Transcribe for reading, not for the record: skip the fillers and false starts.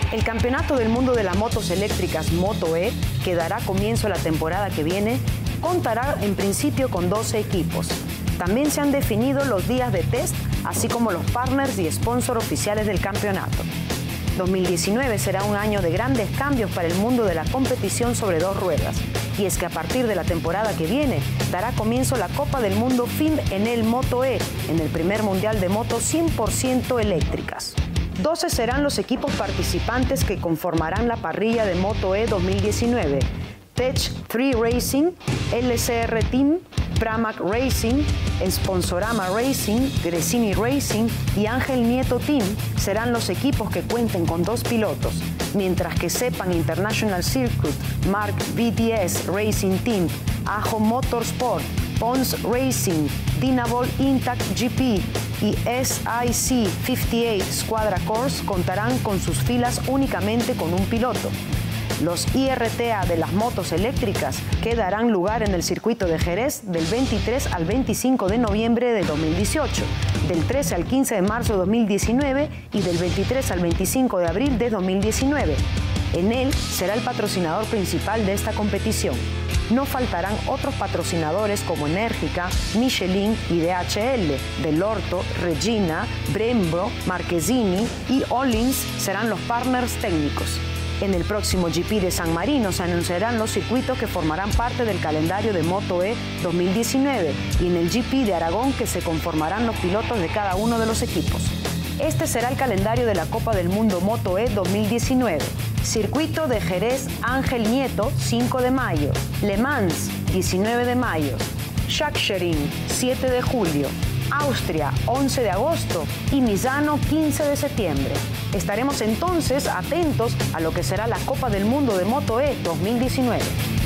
El Campeonato del Mundo de las Motos Eléctricas Moto-E, que dará comienzo a la temporada que viene, contará en principio con 12 equipos. También se han definido los días de test, así como los partners y sponsors oficiales del campeonato. 2019 será un año de grandes cambios para el mundo de la competición sobre dos ruedas. Y es que a partir de la temporada que viene, dará comienzo la Copa del Mundo FIM Enel Moto-E, en el primer mundial de motos 100% eléctricas. 12 serán los equipos participantes que conformarán la parrilla de Moto-E 2019. Tech 3 Racing, LCR Team, Pramac Racing, Sponsorama Racing, Gresini Racing y Ángel Nieto Team serán los equipos que cuenten con 2 pilotos, mientras que Sepang International Circuit, Mark BTS Racing Team, Ajo Motorsport, Pons Racing, Dynavol Intact GP y SIC 58 Squadra Course contarán con sus filas únicamente con un piloto. Los IRTA de las motos eléctricas que darán lugar en el circuito de Jerez del 23 al 25 de noviembre de 2018, del 13 al 15 de marzo de 2019 y del 23 al 25 de abril de 2019. Enel será el patrocinador principal de esta competición. No faltarán otros patrocinadores como Enérgica, Michelin y DHL, Dell'Orto, Regina, Brembo, Marchesini y Ohlins serán los partners técnicos. En el próximo GP de San Marino se anunciarán los circuitos que formarán parte del calendario de Moto-E 2019 y en el GP de Aragón que se conformarán los pilotos de cada uno de los equipos. Este será el calendario de la Copa del Mundo Moto-E 2019. Circuito de Jerez Ángel Nieto, 5 de mayo. Le Mans, 19 de mayo. Sachsenring, 7 de julio. Austria, 11 de agosto y Misano, 15 de septiembre. Estaremos entonces atentos a lo que será la Copa del Mundo de Moto-E 2019.